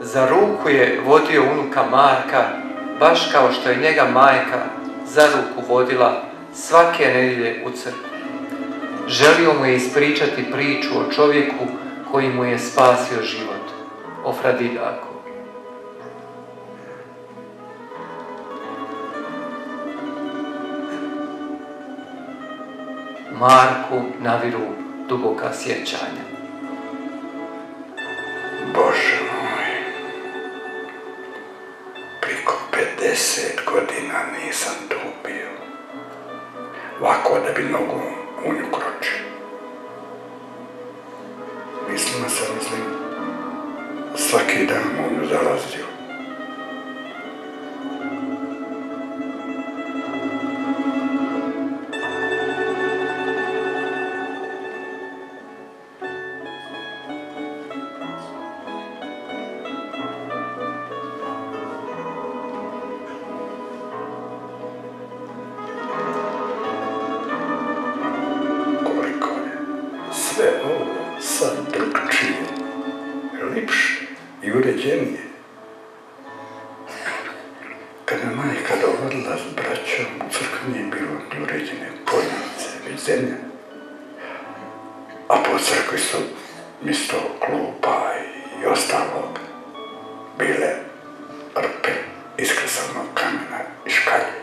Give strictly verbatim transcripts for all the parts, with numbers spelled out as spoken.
Za ruku je vodio unuka Marka, baš kao što je njega majka za ruku vodila svake nedjelje u crkvu. Želio mu je ispričati priču o čovjeku koji mu je spasio život, o fra Didaku. Marku naviru duboka sjećanja. Bože moj, priko pedeset godina nisam tu bio. Ovako da bi nogu u nju kročio. Mislima sam, mislim, svaki dan u nju zalazio. Sve ovo sad drugčije, lipše i uređenije. Kada je majka dovodila s braćom, u crkvi nije bilo ni uređene podnice, već zemlja. A po crkvi su mjesto klupa i ostalog bile rpe iskresanog kamena i škalje.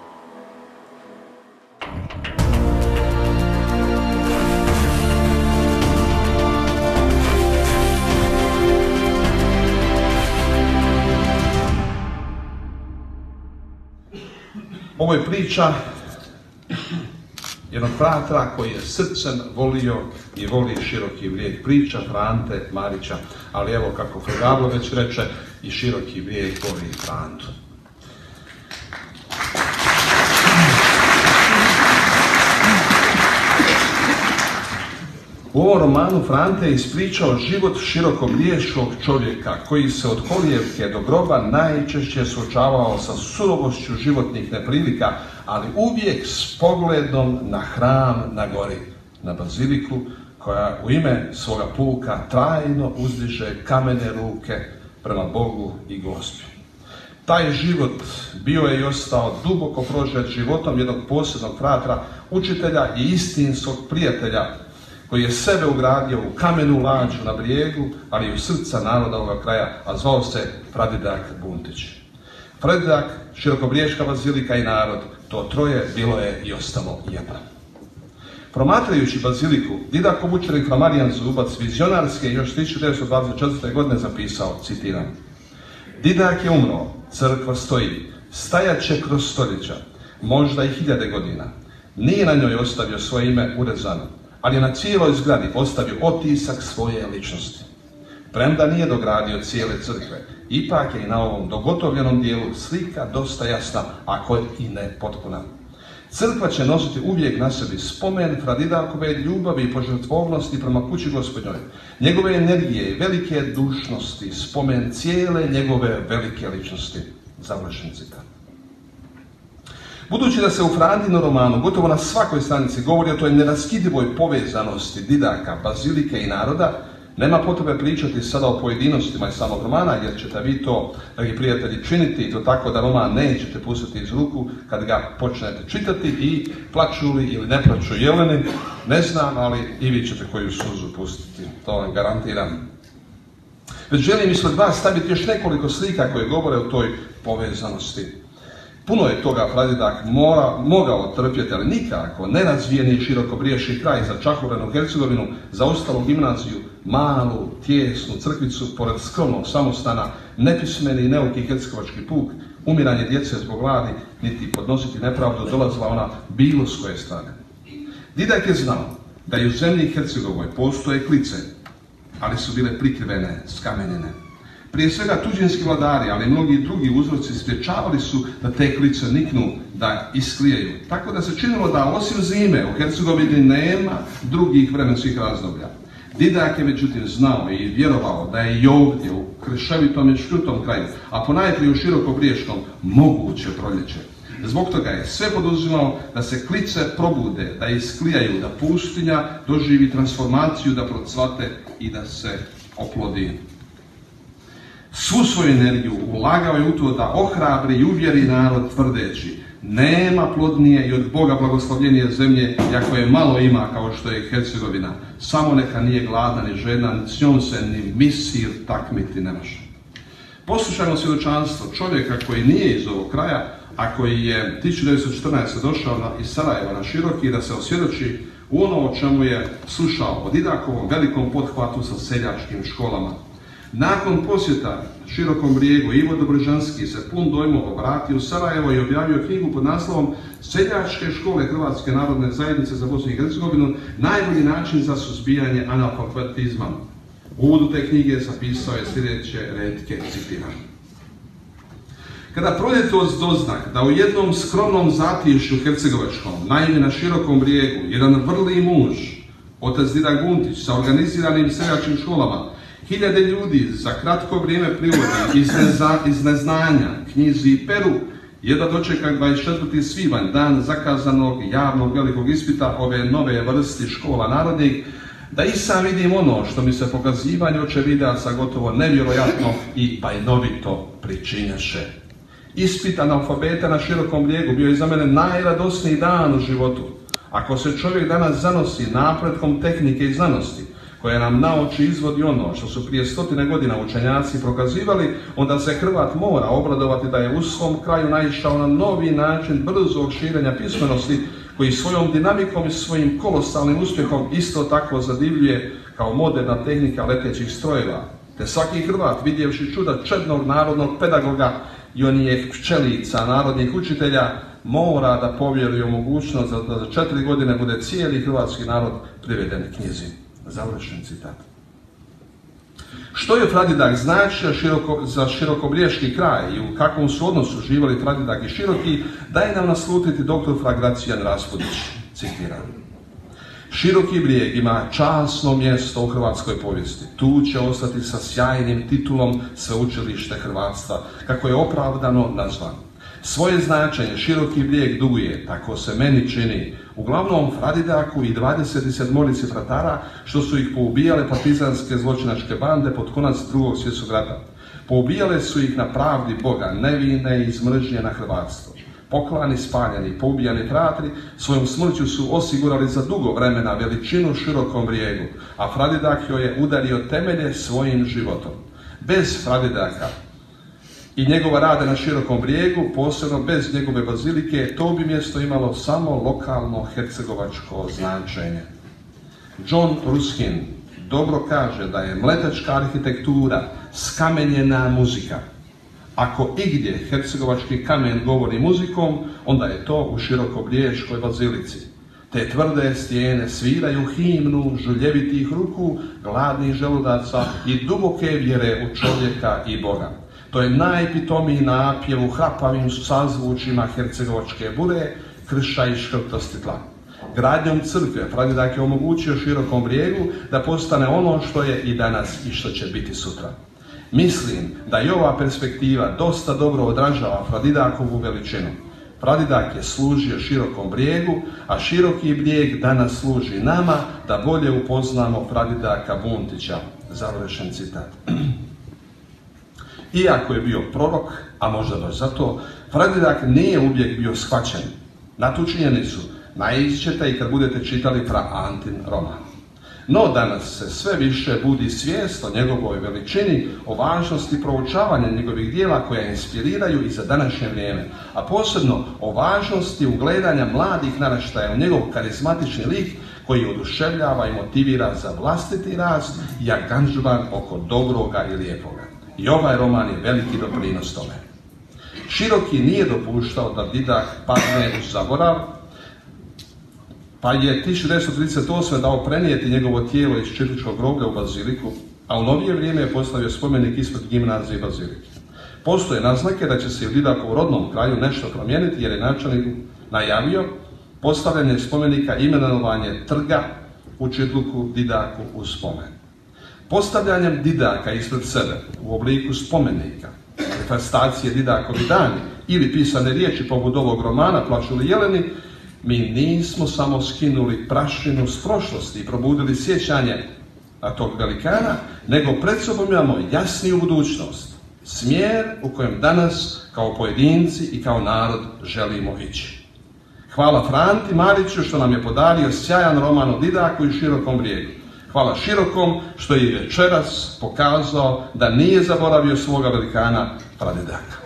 Ovo je priča jednog fratra koji je srcem volio i voli Široki Brijeg. Priča Frante Marića, ali evo kako Fragablo već reče, i Široki Brijeg voli Frantu. U ovom romanu Frante je ispričao život širokobriješkog čovjeka koji se od kolijevke do groba najčešće suočavao sa surovošću životnih neprilika, ali uvijek s pogledom na hram na gori, na baziliku koja u ime svoga puka trajno uzdiže kamene ruke prema Bogu i Gospi. Taj život bio je i ostao duboko prožet životom jednog posebnog fratra, učitelja i istinskog prijatelja, koji je sebe ugradio u kamenu lađu na Brijegu, ali i u srca naroda ovoga kraja, a zvao se fra Didak Buntić. Fra Didak, Širokobriješka bazilika i narod, to troje bilo je i ostalo jedno. Promatrajući baziliku, Didakov učenik fra Marijan Zubac vizionarske još tisuću devetsto dvadeset četvrte. godine zapisao, citiram: Didak je umro, crkva stoji, stajat će kroz stoljeća, možda i hiljade godina. Nije na njoj ostavio svoje ime urezano, ali je na cijeloj zgradi ostavio otisak svoje ličnosti. Premda nije dogradio cijele crkve, ipak je i na ovom dogotovljenom dijelu slika dosta jasna, ako i ne potpuna. Crkva će nositi uvijek na sebi spomen fra Didakove ljubavi i požrtvovnosti prema kući Gospodnjoj, njegove energije i velike dušnosti, spomen cijele njegove velike ličnosti. Završen citat. Budući da se u Frantinom romanu gotovo na svakoj stranici govori o toj neraskidivoj povezanosti Didaka, bazilike i naroda, nema potrebe pričati sada o pojedinostima iz samog romana, jer ćete vi to, dragi prijatelji, činiti i to tako da roman nećete pustiti iz ruku kad ga počnete čitati i plaču li ili ne plaču jeleni, ne znam, ali i vi ćete koju suzu pustiti, to vam garantiram. Već želim ispred vas staviti još nekoliko slika koje govore o toj povezanosti. Puno je toga fra Didak mora, mogao trpjeti, ali nikako nerazvijeni i širokobriješki kraj za čahurenu Hercegovinu, za ostalu gimnaziju, malu, tijesnu crkvicu, pored skromnog samostana, nepismeni i neuki hercegovački puk, umiranje djece zbog gladi, niti podnositi nepravdu dolazila ona bilo s koje strane. Didak je znao da i u zemlji Hercegovoj postoje klice, ali su bile prikrivene, skamenjene. Prije svega tuđinski vladari, ali i mnogi drugi uzroci spriječavali su da te klice niknu, da isklijaju. Tako da se činilo da osim zime u Hercegovini nema drugih vremenskih razdoblja. Didak je međutim znao i vjerovao da je i ovdje u krševitom i šljutom kraju, a ponajprije u Širokobriješkom, moguće proljeće. Zbog toga je sve poduzimao da se klice probude, da isklijaju, da pustinja doživi transformaciju, da procvate i da se oplodi. Svu svoju energiju ulagao je u to da ohrabri i uvjeri narod tvrdeći: nema plodnije i od Boga blagoslovljenije zemlje, iako je malo ima kao što je Hercegovina. Samo neka nije gladna ni žedna, s njom se ni misir takmiti ne može. Poslušajmo svjedočanstvo čovjeka koji nije iz ovog kraja, a koji je tisuću devetsto četrnaeste. došao na, iz Sarajeva na Široki da se osvjedoči u ono o čemu je slušao o Didakovom velikom pothvatu sa seljačkim školama. Nakon posjeta Širokom Brijegu, Ivo Dobrožanski se pun dojmova vratio u Sarajevo i objavio knjigu pod naslovom Seljačke škole Hrvatske narodne zajednice za Bosnu i Hercegovinu, najbolji način za suzbijanje analfabetizma. U uvodu te knjige zapisao je sljedeće retke, citiram: kada prođete od doznak da u jednom skromnom zatišju hercegovačkom, naime na Širokom Brijegu, jedan vrli muž, otac Didak Buntić, sa organiziranim seljačkim školama, hiljade ljudi za kratko vrijeme privodi iz, neza, iz neznanja, knjizi i peru, jedva dočeka dvadeset četvrti svibanj, dan zakazanog javnog velikog ispita ove nove vrsti škola narodnih, da i sam vidim ono što mi se pokazivanje očevidaca gotovo nevjerojatno i bajnovito pričinjaše. Ispit analfabeta na Širokom Brijegu bio je za mene najradosniji dan u životu. Ako se čovjek danas zanosi napretkom tehnike i znanosti, koja nam na oči izvodi ono što su prije stotine godina učenjaci prokazivali, onda se Hrvat mora obradovati da je u svom kraju naišao na novi način brzog širenja pismenosti, koji svojom dinamikom i svojim kolosalnim uspjehom isto tako zadivljuje kao moderna tehnika letećih strojeva. Te svaki Hrvat, vidjevši čuda čednog narodnog pedagoga i onih pčelica narodnih učitelja, mora da povjeruje u mogućnost da za četiri godine bude cijeli hrvatski narod priveden knjizi. Završen citat. Što je Fradidak značio široko, za širokobriješki kraj i u kakvom su odnosu živjeli Fradidak i Široki, daje nam naslutiti doktor fra Gracijan Raspudić, citiram: Široki Brijeg ima časno mjesto u hrvatskoj povijesti. Tu će ostati sa sjajnim titulom Sveučilište hrvatstva, kako je opravdano nazvan. Svoje značenje Široki Brijeg duguje, tako se meni čini, uglavnom Fradidaku i dvadeset sedmorici fratara što su ih poubijale partizanske zločinačke bande pod konac drugog svjetskog rata. Poubijale su ih na pravdi Boga, nevine iz mržnje na hrvatstvo. Poklani, spaljeni, poubijani fratri svojom smrću su osigurali za dugo vremena veličinu Širokom Brijegu, a Fradidak joj je udario temelje svojim životom. Bez Fradidaka i njegova rada na Širokom Brijegu, posebno bez njegove bazilike, to bi mjesto imalo samo lokalno hercegovačko značenje. John Ruskin dobro kaže da je mletačka arhitektura skamenjena muzika. Ako igdje hercegovački kamen govori muzikom, onda je to u Širokobriješkoj bazilici. Te tvrde stijene sviraju himnu žuljevitih ruku, gladnih želudaca i duboke vjere u čovjeka i Boga. To je najpitomiji napjev u hrapavim sazvučima hercegovačke bure, krša i škrtosti tla. Gradnjom crkve Fradidak je omogućio Širokom Brijegu da postane ono što je i danas i što će biti sutra. Mislim da i ova perspektiva dosta dobro odražava Fradidakovu veličinu. Fradidak je služio Širokom Brijegu, a Široki Brijeg danas služi nama da bolje upoznamo Fradidaka Buntića. Završen citat. Iako je bio prorok, a možda baš zato, Fradidak nije uvijek bio shvaćen. Na tu činjenicu naići ćete i kad budete čitali fra Antin roman. No danas se sve više budi svijest o njegovoj veličini, o važnosti proučavanja njegovih dijela koja inspiriraju i za današnje vrijeme, a posebno o važnosti ugledanja mladih naraštaja u njegov karizmatični lik koji oduševljava i motivira za vlastiti rast i angažman oko dobroga i lijepoga. I ovaj roman je veliki doprinos tome. Široki nije dopuštao da Didak padne u zaborav, pa je tisuću devetsto trideset osme dao prenijeti njegovo tijelo iz Čirličkog groblja u baziliku, a u novije vrijeme je postavio spomenik ispred gimnazije i bazilike. Postoje naznake da će se u Didakovu rodnom kraju nešto promijeniti, jer je načelnik najavio postavljanje spomenika i imenovanje trga u Čirluku Didaku u spomen. Postavljanjem Didaka ispred sebe u obliku spomenika, manifestacije Didakovi dani ili pisane riječi poput ovog romana Plaču li jeleni, mi nismo samo skinuli prašinu s prošlosti i probudili sjećanje na tog velikana, nego pred sobom imamo jasniju budućnost. smjer u kojem danas kao pojedinci i kao narod želimo ići. Hvala Franti Mariću što nam je podario sjajan roman o Didaku i Širokom Brijegu. Hvala Širokom što je večeras pokazao da nije zaboravio svoga velikana pradedaka.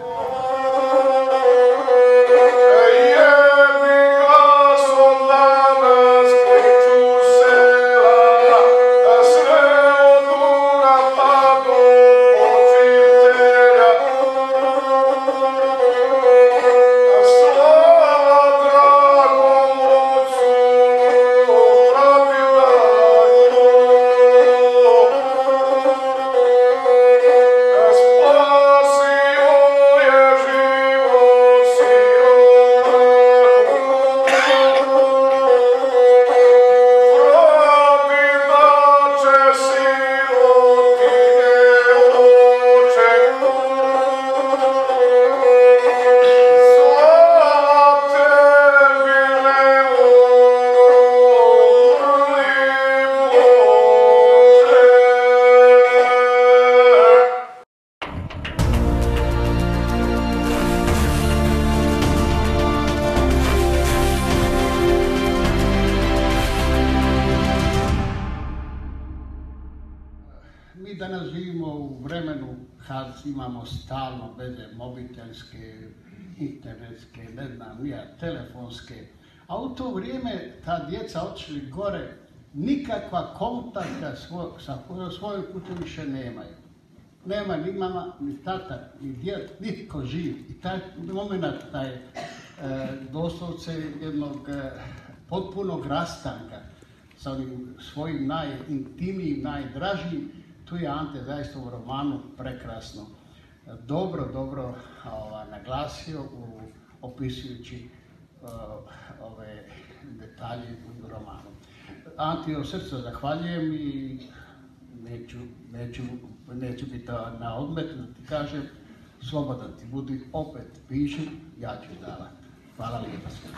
Mi danas živimo u vremenu kad imamo stalno veze mobitelske, internetske, ne znam, ja, telefonske, a u to vrijeme ta djeca otišli gore, nikakva kontakta svo, sa svojoj kućom više nemaju. Nema ni mama, ni tata, ni djed, nitko živ. I taj moment, taj e, doslovce jednog e, potpunog rastanka sa onim svojim najintimnijim, najdražijim, tu je Ante zaista u romanu prekrasno, dobro, dobro ova, naglasio u, opisujući uh, ove detalje u romanu. Anti, od srca zahvaljujem i neću, neću, neću biti na odmet da ti kažem, slobodan ti budi, opet piši, ja ću davati. Hvala lijepa svima.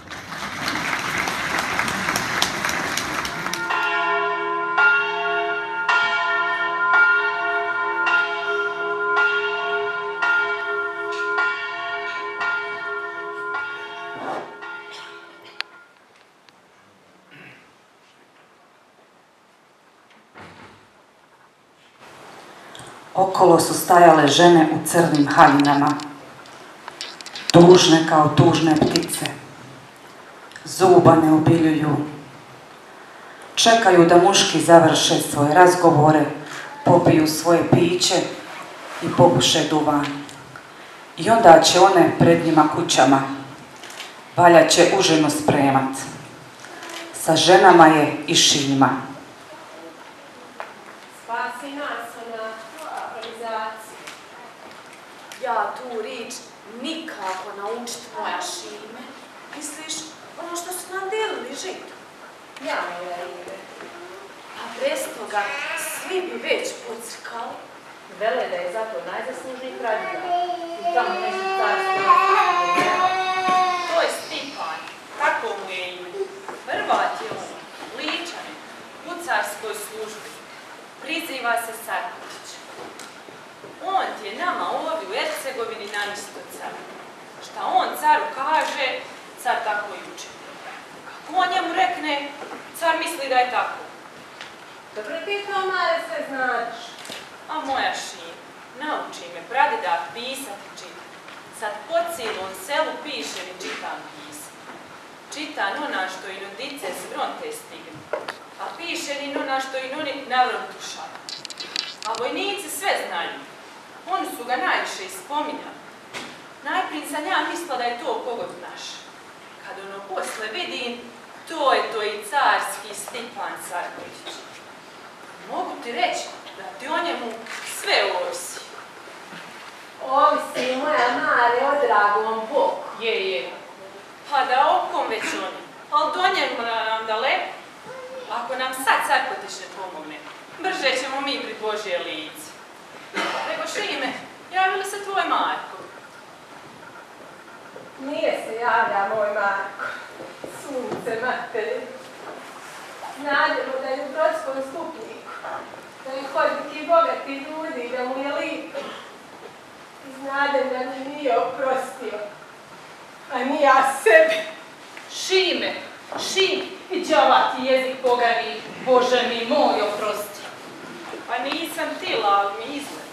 Okolo su stajale žene u crnim haljinama, tužne kao tužne ptice. Zuba ne obiljuju. Čekaju da muški završe svoje razgovore, popiju svoje piće i popuše duvan. I onda će one pred njima kućama, valja će užinu spremat. Sa ženama je i šinjima. Spasi nas ona improvizacija. Ja tu rič nikako naučit moja šime. Misliš, ono što su nam delili žito? Ja moja ime. A bez toga svi bi već pocrkali. Vele da je zato najzaslužniji pradjedak. I tamo nešto carstvo. To je Stipan. Tako mu je ime. Hrvat je on. Ličan. U carskoj službi. Priziva se Sarkotić. On ti je nama ovdje u Hercegovini namisto car. Šta on caru kaže, car tako i uči. Kako on njemu rekne, car misli da je tako. Dobro ti to, Mare, sve znaš. A moja šin, nauči me pradedak pisat i čitat. Sad po cijelom selu pišem i čitam pisat. Čitam ona što i nudice s fronte stignu. A piše ni ona što i nuni navrontu šala. A vojnici sve znaju. Oni su ga najviše ispominjali. Najprije sam ja mislila da je to pogot naš. Kad ono posle vidim, to je to i carski Stipan Sarkotić. Mogu ti reći da ti o njemu sve ovisi. Ovisi moja Mare o dragom Bogu. Je, je. Pa da okom već oni. Ali do njemu nam daleko. Ako nam sad Sarkotić ne pomogne, brže ćemo mi pred Božje lice. Nego Šime, javi li se tvoj Marko? Nije se javlja moj Marko, sunce materi. Znademo da je u brodskom stupniku, da je hodnik i bogati ljudi, da mu je lipo. Znadem da mi nije oprostio, a ni ja sebi. Šime, Šime, i đava ti jezik pogani, Bože mi moj oprosti. Pa nisam tila, ali mi izgled.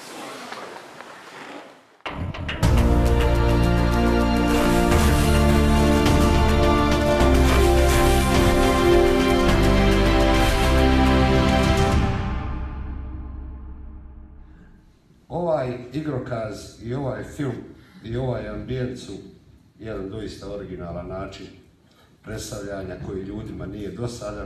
Ovaj igrokaz i ovaj film i ovaj ambijent su jedan doista originalan način predstavljanja koji ljudima nije dosadan,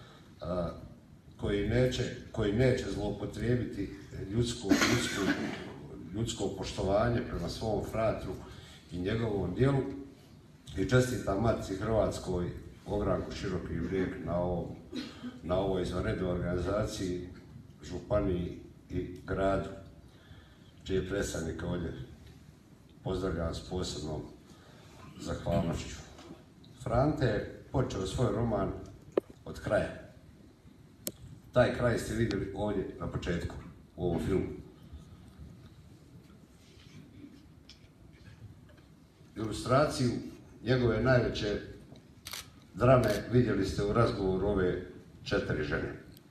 koji neće, koji neće zloupotrijebiti ljudsko, ljudsko, ljudsko poštovanje prema svom fratru i njegovom djelu. I čestitam Matici Hrvatskoj, ogranku Široki Brijeg na, ovom, na ovoj izvanrednoj organizaciji, županiji i gradu, čije predstavnika ovdje pozdravljam s posebnom zahvalnošću. Frante je počeo svoj roman od kraja. Taj kraj ste vidjeli ovdje na početku, u ovom filmu. Ilustraciju njegove najveće drame vidjeli ste u razgovoru ove četiri žene.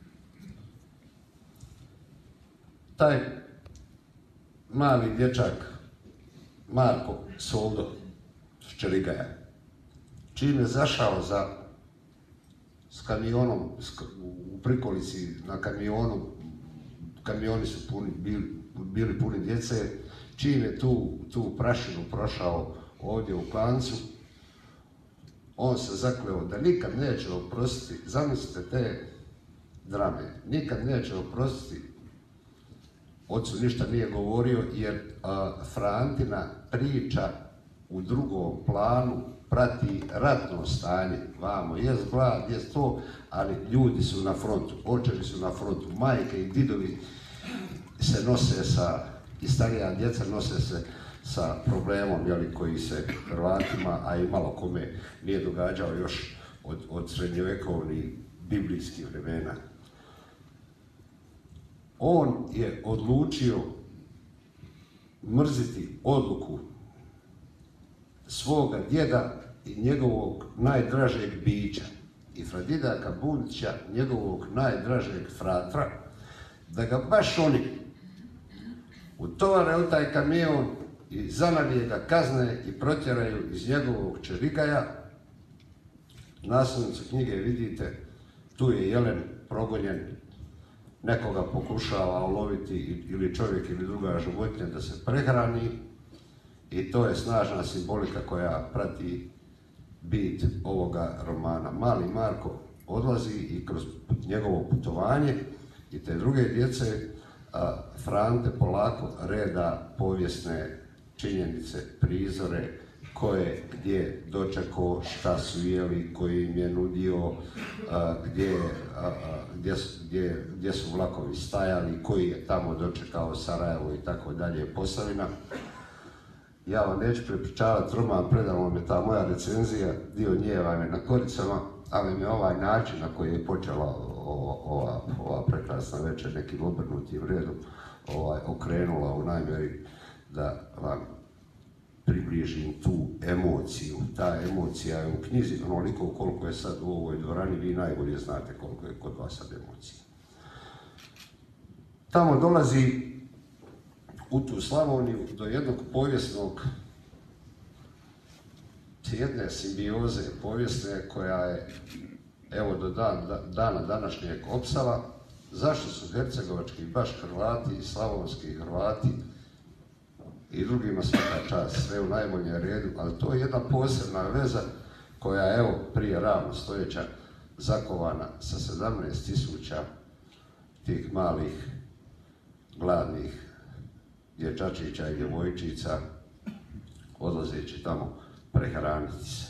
Taj mali dječak, Marko Soldo Ščeligaja, čim je zašao za, s kamionom, s, u prikolici na kamionu, kamioni su puni, bili, bili puni djece, čim je tu, tu prašinu prošao ovdje u klancu, on se zakleo da nikad neće oprostiti, zamislite te drame, nikad neće oprostiti. Ocu ništa nije govorio jer a, Frantina priča u drugom planu prati ratno stanje. Vamo, jest glad, jest to, ali ljudi su na frontu, očevi su na frontu, majke i didovi se nose sa, i starija djeca nose se sa problemom, jeli, koji se Hrvatima, a i malo kome nije događao još od, od srednjovjekovnih biblijskih vremena. On je odlučio mrziti odluku svoga djeda i njegovog najdražeg bića i Fradidaka Bundića, njegovog najdražeg fratra, da ga baš oni utovare u taj kamion i zanavije ga kazne i protjeraju iz njegovog Čeligaja. Naslovnicu knjige vidite, tu je Jelen progonjen, nekoga pokušava uloviti ili čovjek ili druga životinja da se prehrani i to je snažna simbolika koja prati bit ovoga romana. Mali Marko odlazi i kroz njegovo putovanje i te druge djece a, Frante polako reda povijesne činjenice, prizore, ko je gdje dočekao, šta su jeli, koji im je nudio, a, gdje, a, a, gdje, gdje, gdje su vlakovi stajali, koji je tamo dočekao Sarajevo i tako dalje, Posavina. Ja vam neću prepričavati roman, predala vam je ta moja recenzija, dio nje vam je na koricama, ali me ovaj način na koji je počela ova, ova, ova prekrasna večer nekim obrnutim redom ovaj, okrenula u najmjeri da vam približim tu emociju. Ta emocija je u knjizi onoliko koliko je sad u ovoj dvorani, vi najbolje znate koliko je kod vas sad emocija. Tamo dolazi u tu Slavoniju do jednog povijesnog, jedne simbioze povijesne koja je evo do dan, da, dana današnjeg opsala. Zašto su hercegovački baš Hrvati i slavonski Hrvati i drugima svaka čast, sve u najboljem redu, ali to je jedna posebna veza koja je evo prije ravno stoljeća zakovana sa sedamnaest tisuća tih malih, gladnih dječačića i djevojčica odlazeći tamo prehraniti se.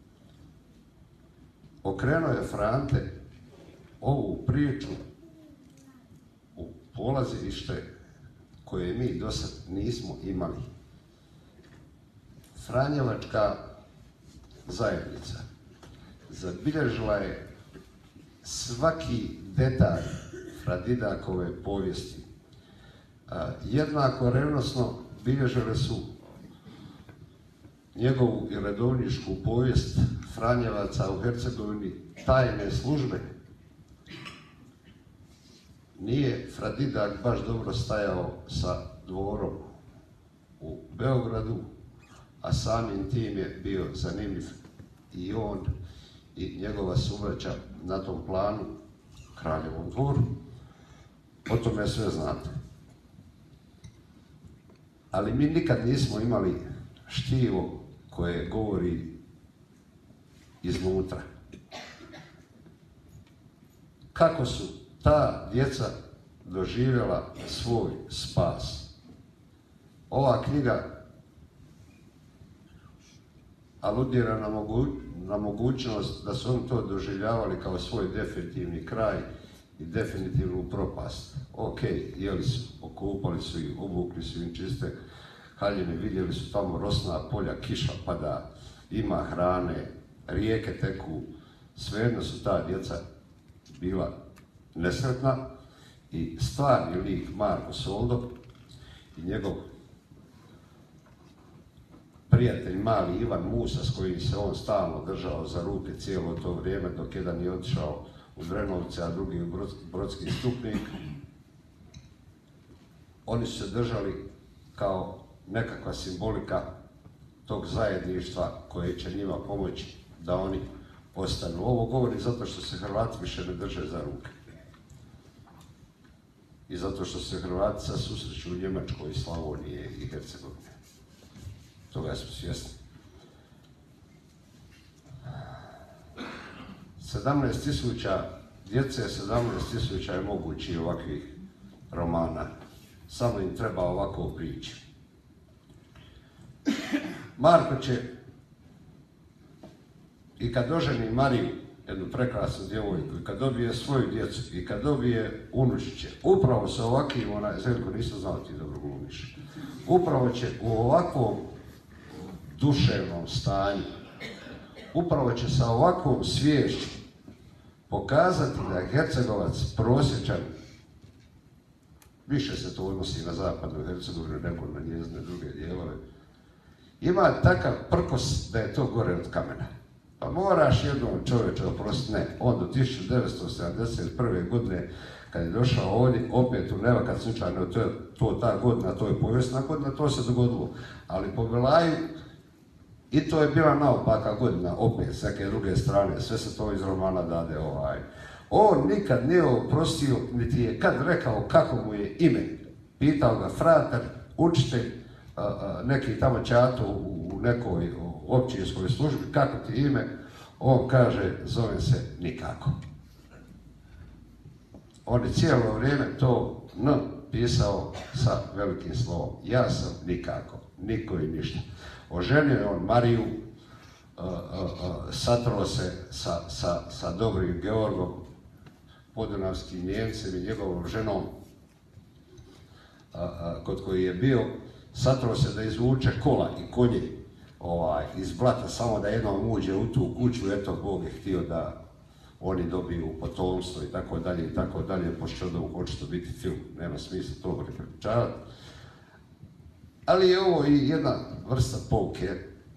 Okrenuo je Frante ovu priču u polazište koje mi do sad nismo imali. Franjevačka zajednica zabilježila je svaki detalj Fradidakove povijesti. Jednako revnosno bilježile su njegovu i redovničku povijest Franjevaca u Hercegovini tajne službe. Nije Fradidak baš dobro stajao sa dvorom u Beogradu, a samim tim je bio zanimljiv i on i njegova subraća na tom planu, Kraljevom dvoru. O tome sve znate. Ali mi nikad nismo imali štivo koje govori iznutra. Kako su ta djeca doživjela svoj spas? Ova knjiga aludira na, mogu, na mogućnost da su oni to doživljavali kao svoj definitivni kraj i definitivnu propast. Ok, jeli su, okupali su ih, obukli su im čiste haljine, vidjeli su tamo rosna polja, kiša pada, ima hrane, rijeke teku, svejedno su ta djeca bila nesretna i stvarni lik Marko Soldo i njegov prijatelj mali Ivan Musa, s kojim se on stalno držao za ruke cijelo to vrijeme dok jedan je otišao u Drenovce, a drugi u Brodski Stupnik, oni su se držali kao nekakva simbolika tog zajedništva koje će njima pomoći da oni ostanu. Ovo govori zato što se Hrvati više ne drže za ruke. I zato što se Hrvati sad susreću u Njemačkoj, Slavonije i Hercegovine. Toga smo svjesni. sedamnaest tisuća djece, sedamnaest tisuća je mogući ovakvih romana. Samo im treba ovako prići. Marko će, i kad doženi Mariju, jednu prekrasnu djevojku, i kad dobije svoju djecu, i kad dobije unučiće, upravo sa ovakvim, onaj, Zeljko, nisam znao ti dobro glumiš, upravo će u ovakvom duševnom stanju, upravo će sa ovakvom sviješću pokazati da je Hercegovac prosječan, više se to odnosi na zapadnu Hercegovinu nego na njezine druge dijelove, ima takav prkos da je to gore od kamena. Pa moraš jednom čovječa oprostiti, ne, on do tisuću devetsto sedamdeset prve. godine, kad je došao ovdje, opet u Neva, kad slučajno to je to ta godina, to je povijesna godina, to se dogodilo. Ali po Belaju, i to je bila naopaka godina, opet, s neke druge strane, sve se to iz romana dade ovaj. On nikad nije oprostio, niti je kad rekao kako mu je ime. Pitao ga fratar, učitelj, neki tamo ćato u nekoj općinskoj službi, kako ti ime? On kaže, zovem se Nikako. On je cijelo vrijeme to N pisao sa velikim slovom. Ja sam Nikako, niko i ništa. Oženio je on Mariju, uh, uh, uh, satrao se sa, sa, sa dobrim Georgom, podunavskim Njemcem i njegovom ženom, uh, uh, kod koji je bio, satrao se da izvuče kola i konje ovaj, iz blata, samo da jednom uđe u tu kuću, eto, Bog je htio da oni dobiju potomstvo i tako dalje i tako dalje, pošto da hoće to biti film, nema smisla to prepričavati. Ali je ovo i jedna vrsta pouke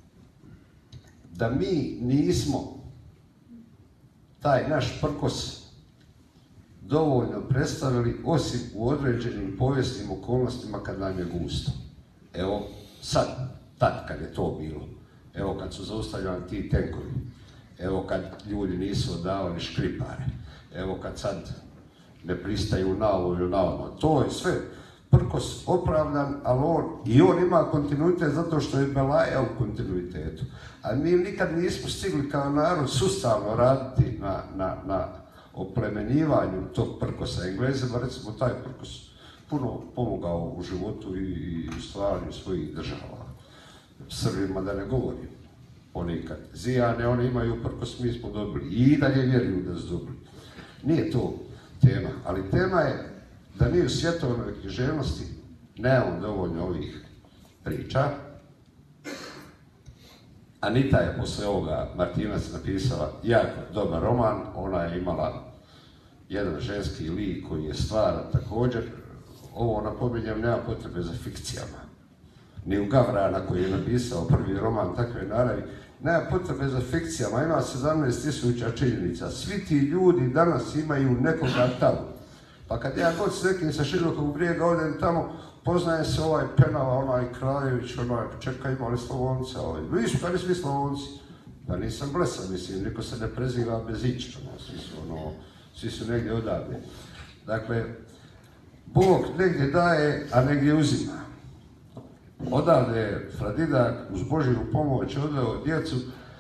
da mi nismo taj naš prkos dovoljno predstavili osim u određenim povijesnim okolnostima kad nam je gusto. Evo sad, tad kad je to bilo, evo kad su zaustavljani ti tenkovi, evo kad ljudi nisu odavali škripare, evo kad sad ne pristaju na ovo ili na ono, to je sve prkos opravdan, ali on, i on ima kontinuitet zato što je Belaja u kontinuitetu. A mi nikad nismo stigli kao narod sustavno raditi na, na, na oplemenjivanju tog prkosa. Englezima, recimo, taj prkos puno pomogao u životu i, i u stvaranju svojih država. Srbima da ne govorim ponekad. Zijane, one imaju prkos, mi smo dobili i dalje vjeruju da su dobili. Nije to tema, ali tema je da mi u svjetovnoj književnosti nemamo dovoljno ovih priča. Anita je posle ovoga, Martinac, napisala jako dobar roman, ona je imala jedan ženski lik koji je stvaran također. Ovo napominjem, nema potrebe za fikcijama. ni u Gavrana koji je napisao prvi roman takve naravi. Nema potrebe za fikcijama, ima sedamnaest tisuća činjenica. Svi ti ljudi danas imaju nekoga tamo. Pa kad ja god s nekim sa Širokog Brijega odem tamo, poznaje se ovaj Penava, onaj Krajević, onaj, čekaj, imali Slavonca, ovaj. Vi su kada svi Slavonci. Pa nisam blesav, mislim, niko se ne preziva bez iča, no, svi su, ono, svi su negdje odavde. Dakle, Bog negdje daje, a negdje uzima. Odavde je Fradidak uz Božju pomoć odveo djecu,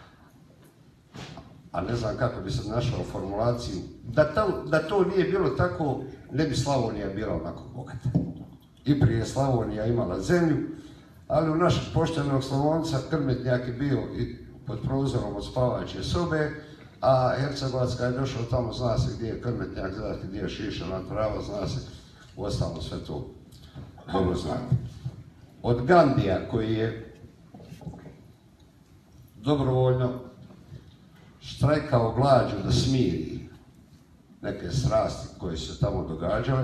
a ne znam kako bi se našao formulaciju, da to, da to nije bilo tako, ne bi Slavonija bila onako bogata. I prije Slavonija imala zemlju, ali u našeg poštenog Slavonca krmetnjak je bio i pod prozorom od spavaće sobe, a Hercegovac kad je došao tamo, zna se gdje je krmetnjak, zna se gdje je šišana trava, zna se uostalom sve to dobro znate. Od Gandija koji je dobrovoljno štrajkao glađu da smiri neke strasti koje su se tamo događale,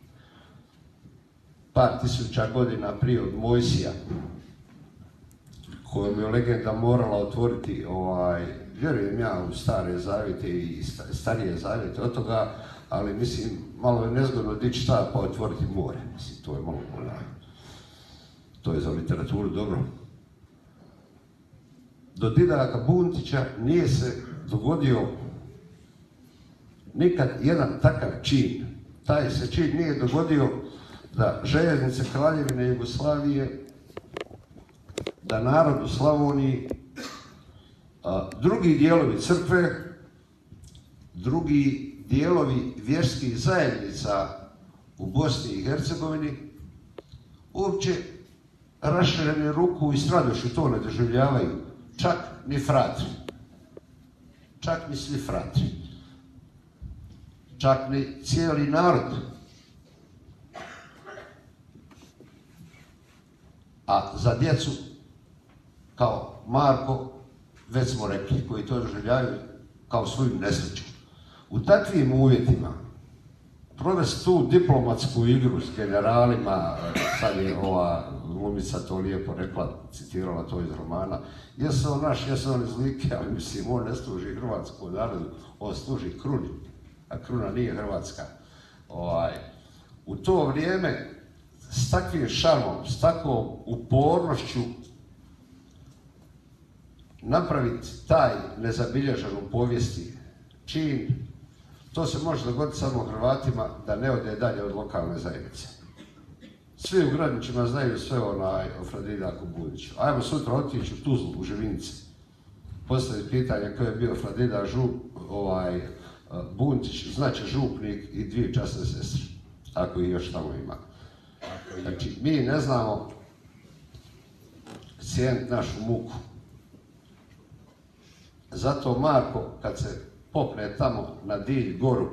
par tisuća godina prije od Mojsija, kojom je legenda morala otvoriti, ovaj, vjerujem ja u stare zavjete i starije zavjete od toga, ali mislim, malo je nezgodno dići šta pa otvoriti more. Mislim, to je malo bolje. To je za literaturu dobro. Do Didaka Buntića nije se dogodio nikad jedan takav čin. Taj se čin nije dogodio da željeznice Kraljevine Jugoslavije, da narod u Slavoniji, a, drugi dijelovi crkve, drugi dijelovi vjerskih zajednica u Bosni i Hercegovini uopće rašireni ruku i s radošću to ne doživljavaju. Čak ni fratri. Čak ni svi fratri. Čak ni cijeli narod. A za djecu, kao Marko, već smo rekli, koji to doživljavaju kao svoju nesreću. U takvim uvjetima provesti tu diplomatsku igru s generalima, sad je ova glumica to lijepo rekla, citirala to iz romana, jesu on naš, jesu on iz Like, ali mislim, on ne služi hrvatskom narodu, on služi kruni, a kruna nije hrvatska. Ovaj, u to vrijeme, s takvim šarmom, s takvom upornošću, napraviti taj nezabilježen u povijesti čin, to se može dogoditi samo Hrvatima da ne ode dalje od lokalne zajednice. Svi u Gradićima znaju sve onaj o Fradidaku Buntiću. Ajmo sutra otići u Tuzlu, u Živinici. Postaviti pitanje ko je bio Fradidak žup, ovaj, Buntić, znači župnik i dvije časne sestre, ako ih još tamo ima. Znači, mi ne znamo cijeniti našu muku. Zato Marko, kad se popne tamo na Dilj goru,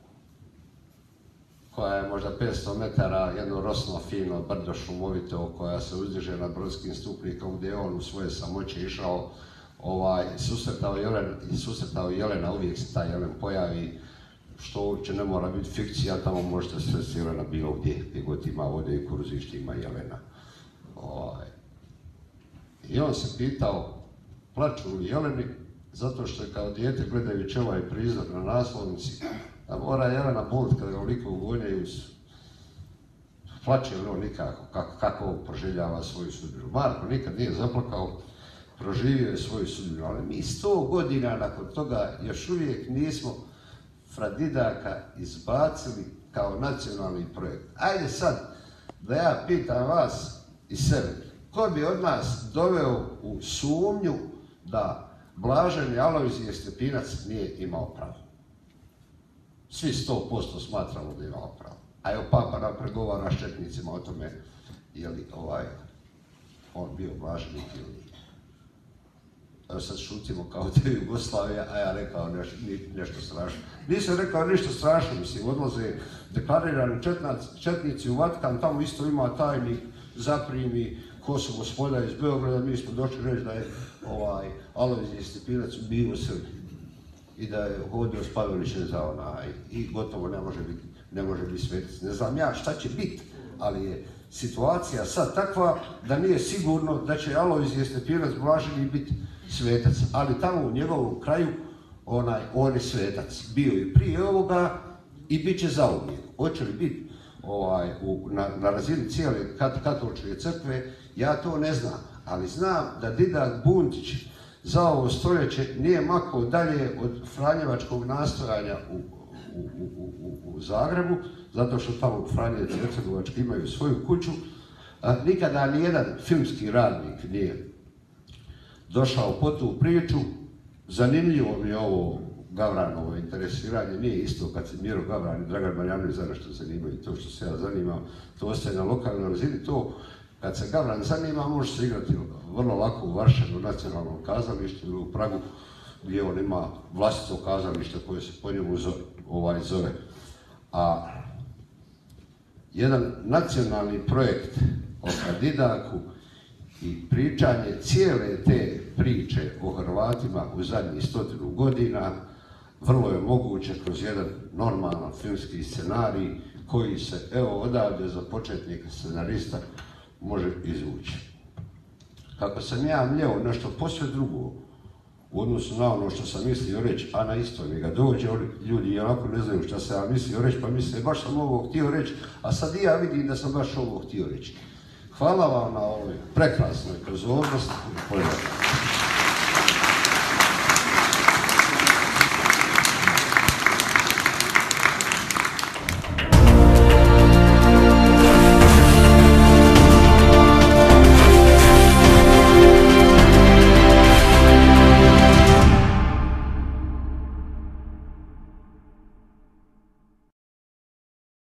koja je možda petsto metara, jedno rosno, fino, brdo šumovito, koja se uzdiže nad Brodskim stupnikom, gdje je on u svoje samoće išao, ovaj, susretao Jelena, i susretao Jelena, uvijek se taj Jelen pojavi, što uopće ne mora biti fikcija, tamo možete sresti Jelena bilo gdje, gdje god ima vode i kuruzišti ima Jelena. Ovaj. I on se pitao, plaču li Jeleni, zato što je kao dijete gledajući ovaj prizor na naslovnici, da mora Jelena bolit kada ga oliko ugonjaju, plače li on nikako, kako, kako proživljava svoju sudbinu. Marko nikad nije zaplakao, proživio je svoju sudbinu, ali mi sto godina nakon toga još uvijek nismo Fradidaka izbacili kao nacionalni projekt. Ajde sad da ja pitam vas i sebe, ko bi od nas doveo u sumnju da Blaženi Alojzije Stepinac nije imao pravo? Svi sto posto smatramo da je imao pravo. A evo Papa nam pregovara s četnicima o tome je li ovaj, on bio blaženik ili nije. Evo sad šutimo kao da je Jugoslavija, a ja rekao neš, nešto strašno. Nisam rekao ništa strašno, mislim, odlaze deklarirani četnici u Vatikan, tamo isto ima tajnik, zaprimi, ko su gospoda iz Beograda, mi smo došli reći da je ovaj, Alojzije Stepinac bio u Srbiji i da je hodio s Pavelićem za onaj i gotovo ne može biti, ne može biti svetic. Ne znam ja šta će biti, ali je situacija sad takva da nije sigurno da će Alojzije Stepinac Blaženi biti svetac, ali tamo u njegovom kraju onaj, on je svetac. Bio i prije ovoga i bit će zauvijek. Hoće li biti ovaj, u, na, na razini cijele kat, katoličke crkve, ja to ne znam, ali znam da Didak Buntić za ovo stoljeće nije makao dalje od franjevačkog nastojanja u, u, u, u, u Zagrebu, zato što tamo Franjevci Hercegovački imaju svoju kuću. A, nikada nijedan filmski radnik nije došao po tu priču. Zanimljivo mi je ovo Gavranovo interesiranje, nije isto kad se Miro Gavran i Dragan Marjanović za nešto zanimaju, to što se ja zanimam, to ostaje na lokalnoj razini, to kad se Gavran zanima može se igrati vrlo lako u Varšavu nacionalnom kazalištu ili u Pragu gdje on ima vlastito kazalište koje se po njemu zove, ovaj zove. A jedan nacionalni projekt o Didaku i pričanje cijele te priče o Hrvatima u zadnjih stotinu godina vrlo je moguće kroz jedan normalan filmski scenarij koji se, evo, odavde za početnika scenarista može izvući. Kako sam ja mljeo nešto posve drugo u odnosu na ono što sam mislio reći, a na isto mi ga dođe, ljudi i onako ne znaju što sam ja mislio reći, pa misle, baš sam ovo htio reći, a sad i ja vidim da sam baš ovo htio reći. Hvala vam na ovoj prekrasnoj pozornosti i pozornosti.